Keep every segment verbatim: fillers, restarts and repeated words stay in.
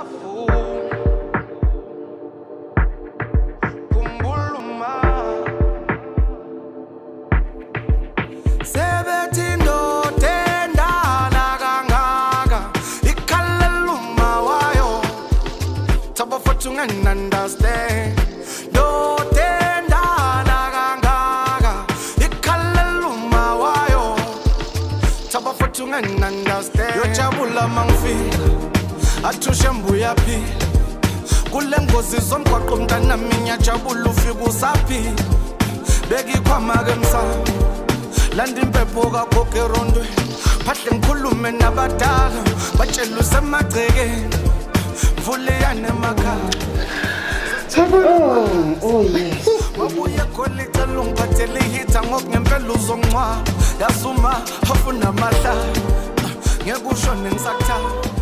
Understand. No tenda naganga. Ikaleluma wayo. Taba fotunga understand. Yo chabula mangfi. Atushe mbuya pi. Kule ngozi zomkwaqo mntana minya jabula ufika usapi. Begi kwa magemsa. Landi mpepho kakhokhe erondwe. Phahle ngikhulume nabadala. Batshela usemagcekeni. Vule yane makhaya. Oh, oh yes. Wabuye kolika lungiphathele ihitha ngokungempela uzongcwa. Yasuma hafuna mahla. Ngekusho nengisakutha.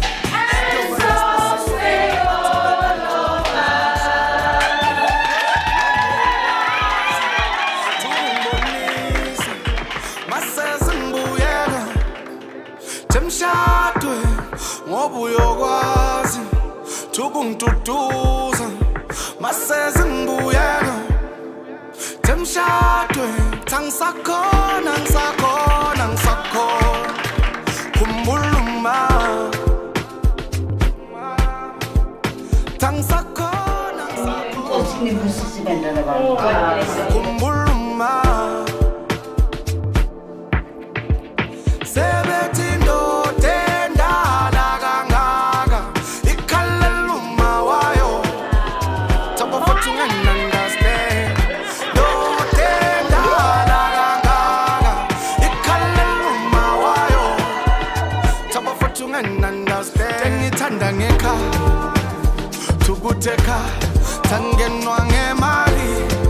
Masezingibuyela. Temshadwe ngoba uyokwazi. Tukungituduza. Masezingibuyela. Temshadwe tangisakhona ngisakhona ngisakhona. Kumbuluma. Tangisakhona ngisakhona. Kumbuluma. Ngeka tangenwa ngemali